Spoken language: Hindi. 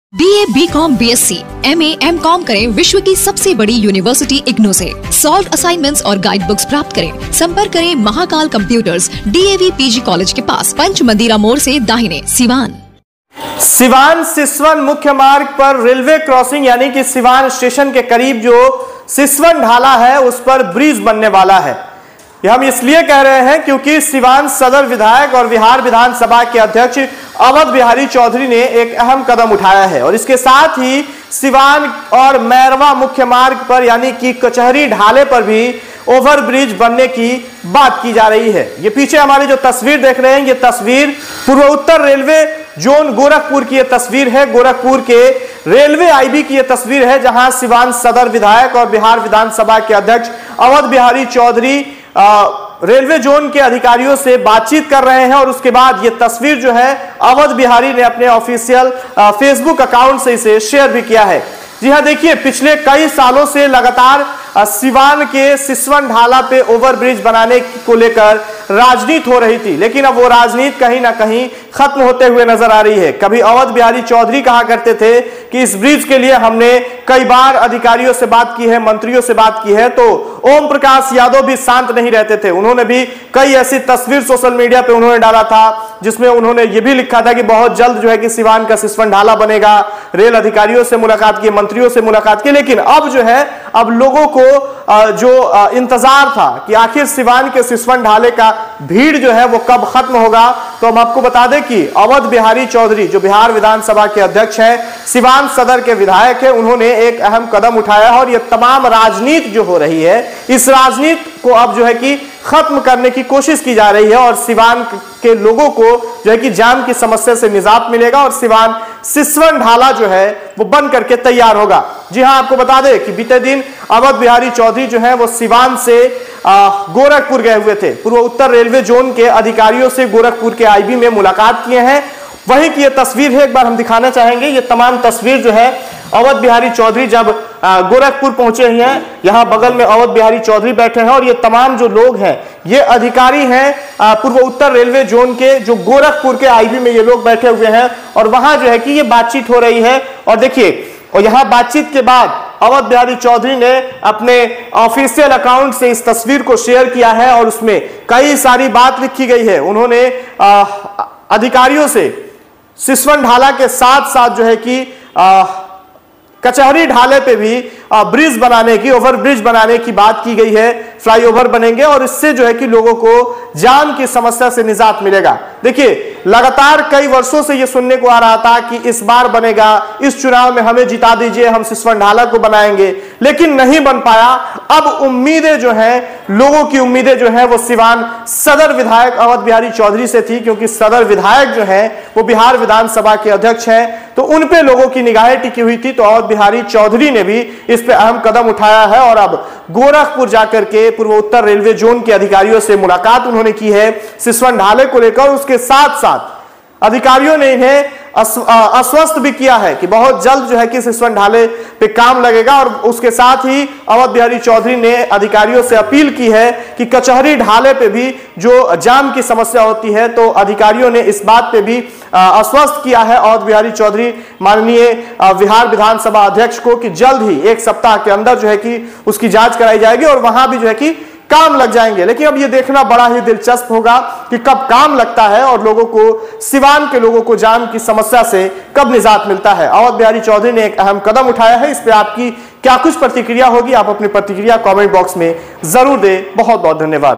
BA, BCom, BSc, MA, MCom करें विश्व की सबसे बड़ी यूनिवर्सिटी इग्नू से। सॉल्व असाइनमेंट्स और गाइड बुक्स प्राप्त करें। संपर्क करें Mahakal computers, DAV PG college के पास, पंच मंदिरा मोड़ से दाहिने, सिवान। सिवान सिसवन मुख्य मार्ग पर रेलवे क्रॉसिंग यानी कि सिवान स्टेशन के करीब जो सिसवन ढाला है उस पर ब्रिज बनने वाला है। यह हम इसलिए कह रहे हैं क्योंकि सिवान सदर विधायक और बिहार विधानसभा के अध्यक्ष अवध बिहारी चौधरी ने एक अहम कदम उठाया है और इसके साथ ही सिवान और मैरवा मुख्य मार्ग पर यानी कि कचहरी ढाले पर भी ओवरब्रिज बनने की बात की जा रही है। ये पीछे हमारी जो तस्वीर देख रहे हैं ये तस्वीर पूर्व उत्तर रेलवे जोन गोरखपुर की यह तस्वीर है। गोरखपुर के रेलवे आईबी की यह तस्वीर है जहां सिवान सदर विधायक और बिहार विधानसभा के अध्यक्ष अवध बिहारी चौधरी रेलवे जोन के अधिकारियों से बातचीत कर रहे हैं और उसके बाद ये तस्वीर जो है अवध बिहारी ने अपने ऑफिशियल फेसबुक अकाउंट से इसे शेयर भी किया है। जी हाँ, देखिए पिछले कई सालों से लगातार सिवान के सिसवन ढाला पे ओवरब्रिज बनाने को लेकर राजनीति हो रही थी, लेकिन अब वो राजनीति कहीं ना कहीं खत्म होते हुए नजर आ रही है। कभी अवध बिहारी चौधरी कहा करते थे कि इस ब्रिज के लिए हमने कई बार अधिकारियों से बात की है, मंत्रियों से बात की है, तो ओम प्रकाश यादव भी शांत नहीं रहते थे। उन्होंने भी कई ऐसी तस्वीर सोशल मीडिया पे उन्होंने डाला था जिसमें उन्होंने ये भी लिखा था कि बहुत जल्द जो है कि सिवान का सिसवन ढाला बनेगा। रेल अधिकारियों से मुलाकात की, मंत्रियों से मुलाकात की, लेकिन अब जो है अब लोगों को जो इंतजार था कि आखिर सिवान के सिसवन ढाले का भीड़ जो है वो कब खत्म होगा, तो हम आपको बता दें कि अवध बिहारी चौधरी जो बिहार विधानसभा के अध्यक्ष हैं, सिवान सदर के विधायक हैं, उन्होंने एक अहम कदम उठाया है और ये तमाम राजनीति जो हो रही है इस राजनीति को अब जो है कि खत्म करने की कोशिश की जा रही है और सिवान के लोगों को जो है कि जाम की समस्या से निजात मिलेगा और सिवान सिसवन ढाला जो है वो बन करके तैयार होगा। जी हां, आपको बता दें कि बीते दिन अवध बिहारी चौधरी जो है वो सिवान से गोरखपुर गए हुए थे। पूर्व उत्तर रेलवे जोन के अधिकारियों से गोरखपुर के आईबी में मुलाकात किए हैं। वहीं की यह तस्वीर है, एक बार हम दिखाना चाहेंगे। ये तमाम तस्वीर जो है अवध बिहारी चौधरी जब गोरखपुर पहुंचे हैं, यहां बगल में अवध बिहारी चौधरी बैठे हैं और ये तमाम जो लोग हैं ये अधिकारी हैं पूर्व उत्तर रेलवे जोन के, जो गोरखपुर के आईबी में ये लोग बैठे हुए हैं और वहां जो है कि ये बातचीत हो रही है। और देखिए, और यहां बातचीत के बाद अवध बिहारी चौधरी ने अपने ऑफिशियल अकाउंट से इस तस्वीर को शेयर किया है और उसमें कई सारी बात लिखी गई है। उन्होंने अधिकारियों से सिसवन ढाला के साथ साथ जो है कि कचहरी ढाले पे भी ब्रिज बनाने की, ओवर ब्रिज बनाने की बात की गई है। फ्लाईओवर बनेंगे और इससे जो है कि लोगों को जाम की समस्या से निजात मिलेगा। देखिए, लगातार कई वर्षों से यह सुनने को आ रहा था कि इस बार बनेगा, इस चुनाव में हमें जिता दीजिए, हम सिसवन ढाला को बनाएंगे, लेकिन नहीं बन पाया। अब उम्मीदें जो हैं, लोगों की उम्मीदें जो है वो सिवान सदर विधायक अवध बिहारी चौधरी से थी, क्योंकि सदर विधायक जो है वो बिहार विधानसभा के अध्यक्ष हैं, तो उन पे लोगों की निगाहें टिकी हुई थी। तो अवध बिहारी चौधरी ने भी इस पे अहम कदम उठाया है और अब गोरखपुर जाकर के पूर्व उत्तर रेलवे जोन के अधिकारियों से मुलाकात उन्होंने की है सिसवन ढाले को लेकर। उसके साथ साथ अधिकारियों ने इन्हें आश्वस्त भी किया है कि बहुत जल्द जो है कि सिसवन ढाले पे काम लगेगा और उसके साथ ही अवध बिहारी चौधरी ने अधिकारियों से अपील की है कि कचहरी ढाले पे भी जो जाम की समस्या होती है, तो अधिकारियों ने इस बात पे भी आश्वस्त किया है अवध बिहारी चौधरी माननीय बिहार विधानसभा अध्यक्ष को कि जल्द ही 1 सप्ताह के अंदर जो है कि उसकी जांच कराई जाएगी और वहां भी जो है कि काम लग जाएंगे। लेकिन अब ये देखना बड़ा ही दिलचस्प होगा कि कब काम लगता है और लोगों को, सिवान के लोगों को जाम की समस्या से कब निजात मिलता है। अवध बिहारी चौधरी ने एक अहम कदम उठाया है। इस पे आपकी क्या कुछ प्रतिक्रिया होगी, आप अपनी प्रतिक्रिया कमेंट बॉक्स में जरूर दें। बहुत बहुत धन्यवाद।